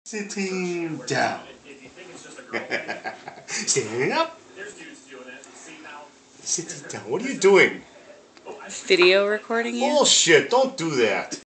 Sitting down. Standing up. Sitting down. What are you doing? Video recording you? Bullshit, don't do that.